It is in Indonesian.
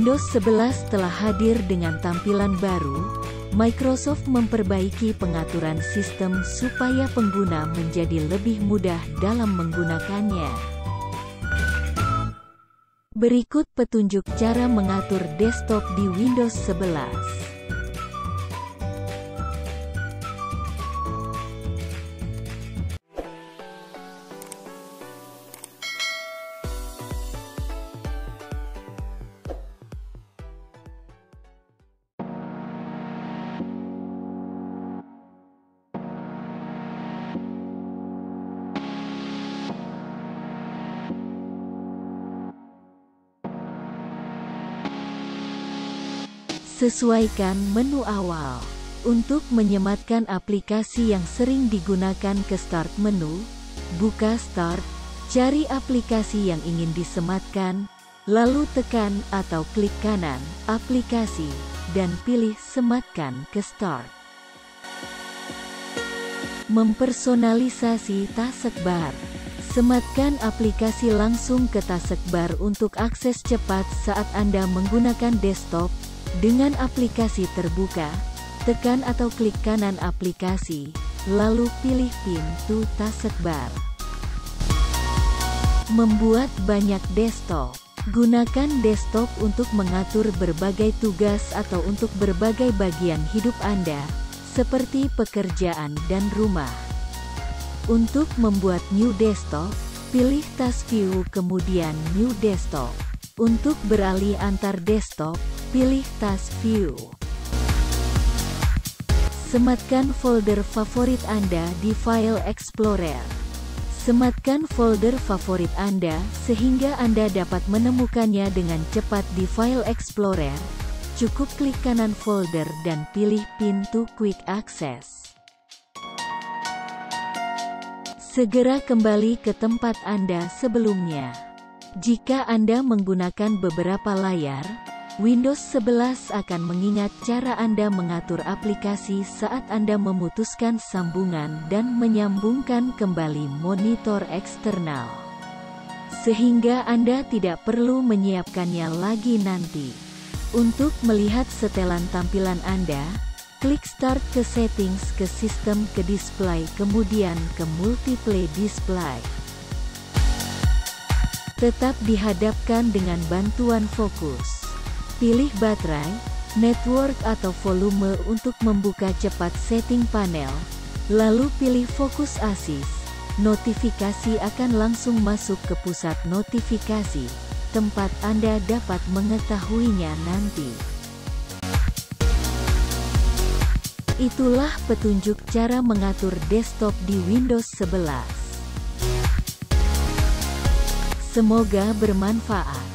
Windows 11 telah hadir dengan tampilan baru. Microsoft memperbaiki pengaturan sistem supaya pengguna menjadi lebih mudah dalam menggunakannya. Berikut petunjuk cara mengatur desktop di Windows 11. Sesuaikan menu awal. Untuk menyematkan aplikasi yang sering digunakan ke Start menu, buka Start, cari aplikasi yang ingin disematkan, lalu tekan atau klik kanan, aplikasi, dan pilih Sematkan ke Start. Mempersonalisasi taskbar. Sematkan aplikasi langsung ke taskbar untuk akses cepat saat Anda menggunakan desktop. Dengan aplikasi terbuka, tekan atau klik kanan aplikasi, lalu pilih pintu taskbar. Membuat banyak desktop. Gunakan desktop untuk mengatur berbagai tugas atau untuk berbagai bagian hidup Anda, seperti pekerjaan dan rumah. Untuk membuat new desktop, pilih Task View kemudian New Desktop. Untuk beralih antar desktop, pilih Task View. Sematkan folder favorit Anda di File Explorer. Sematkan folder favorit Anda sehingga Anda dapat menemukannya dengan cepat di File Explorer. Cukup klik kanan folder dan pilih pintu Quick Access. Segera kembali ke tempat Anda sebelumnya. Jika Anda menggunakan beberapa layar, Windows 11 akan mengingat cara Anda mengatur aplikasi saat Anda memutuskan sambungan dan menyambungkan kembali monitor eksternal. Sehingga Anda tidak perlu menyiapkannya lagi nanti. Untuk melihat setelan tampilan Anda, klik Start ke Settings ke Sistem ke Display kemudian ke Multiplay Display. Tetap dihadapkan dengan bantuan fokus. Pilih baterai, network atau volume untuk membuka cepat setting panel, lalu pilih fokus assist. Notifikasi akan langsung masuk ke pusat notifikasi, tempat Anda dapat mengetahuinya nanti. Itulah petunjuk cara mengatur desktop di Windows 11. Semoga bermanfaat.